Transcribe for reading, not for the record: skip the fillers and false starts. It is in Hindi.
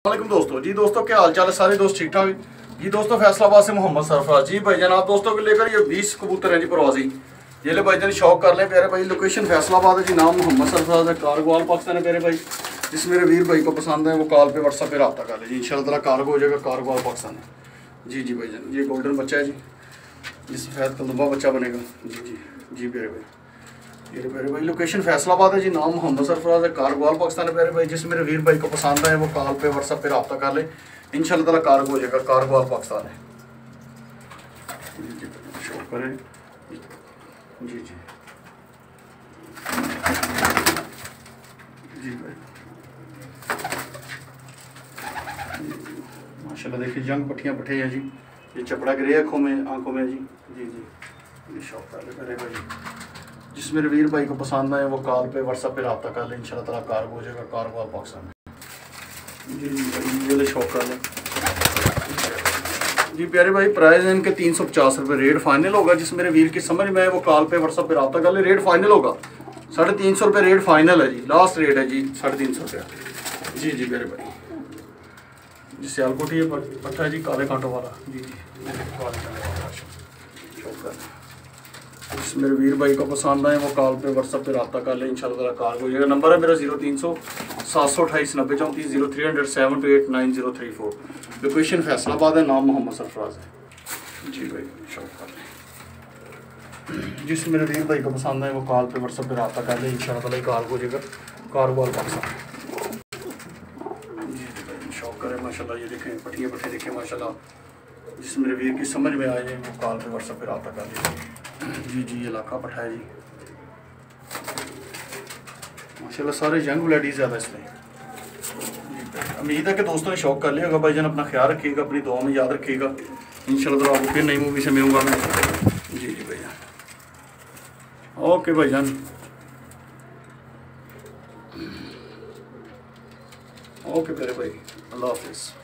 वालेकुम दोस्तों क्या हाल चाल है। सारे दोस्त ठीक ठाक जी। दोस्तों फैसलाबाद से मोहम्मद सरफराज जी भाईजान आप दोस्तों को लेकर ये 20 कबूतर हैं जी प्रवासी। ये ले भाईजान शौक कर लें प्यारे भाई। लोकेशन फैसलाबाद है जी। नाम मोहम्मद सरफराज है। कारगोवाल पाकिस्तान है प्यारे भाई। जिस मेरे वीर भाई को पसंद है वो कॉल पे व्हाट्सएप पे रब्ता कर ले जी। इंशाल्लाह ताला कार्गो हो जाएगा। कारगोवाल पाकिस्तान है जी। जी भाईजान ये गोल्डन बच्चा है जी। ये सफ़ेद कलदुबा बच्चा बनेगा जी। जी जी प्यारे भाई। ये प्यारे भाई लोकेशन फैसलाबाद है जी। नाम मोहम्मद सरफराज है। कारगोवाल पाकिस्तान है प्यारे भाई। जिस मेरे वीर भाई को पसंद है वो कॉल पे व्हाट्सएप पे रब्ता कर ले। इंशाल्लाह ताला कार्गो हो जाएगा। कारगोवाल पाकिस्तान है जी। शो करें जी जी जी भाई माशाल्लाह देखिए जंग पट्टियाँ पट्टे हैं जी। ये चपड़ा ग्रे आँखों में जी। जी जी ये शौक कर ले मेरे भाई। जिस मेरे वीर भाई को पसंद है वो कॉल पे व्हाट्सएप पे रब्ता कर ले। इंशाल्लाह ताला कार्गो हो जाएगा। कारगोवाल पाकिस्तान जी जी भाई ये ले शौक कर ले जी प्यारे भाई। प्राइस है इनके 350 रुपये। रेट फाइनल होगा। जिस मेरे वीर की समझ में आए वो कॉल पे व्हाट्सएप पे रब्ता कर ले। रेट फाइनल होगा 350 रुपये। रेट फाइनल है जी। लास्ट रेट है जी 350 रुपया जी। जी प्यारे भाई जी सियालकोटी ये पट्टा है जी काले कांटों वाला जी। जी काले कांटों वाला शौक कर। जिस मेरे वीर भाई को पसंद आए वो कॉल पे व्हाट्सएप पे रब्ता कर ले। इंशाल्लाह ताला कार्गो हो जाएगा। नंबर है मेरा 0300 728 90 34 0300 728 9034। लोकेशन फैसलाबाद है। नाम मोहम्मद सरफराज है जी भाई। शौक कर ले जिस मेरे वीर भाई को पसंद है वो कॉल पे व्हाट्सएप पे रब्ता कर ले। इंशाल्लाह ताला कार्गो हो जाएगा। कारगोवाल पाकिस्तान जी भाई शौक करें माशाल्लाह। ये देखें पट्टियाँ पट्टे देखें माशाल्लाह। जिस मेरे वीर की समझ में आए वो कॉल पे व्हाट्सएप पे रब्ता कर ले जी। जी ये इलाका पठा है जी माशाल्लाह। सारे यंग लेडीज ज़्यादा इसमें। उम्मीद है कि दोस्तों ने शौक कर लिया होगा। भाईजान अपना ख्याल रखिएगा। अपनी दुआ में याद रखिएगा। इंशाल्लाह आपको फिर नई मूवी से मिलूंगा मैं जी। जी भाईजान ओके भाईजान ओके प्यारे भाई अल्लाह हाफिज़।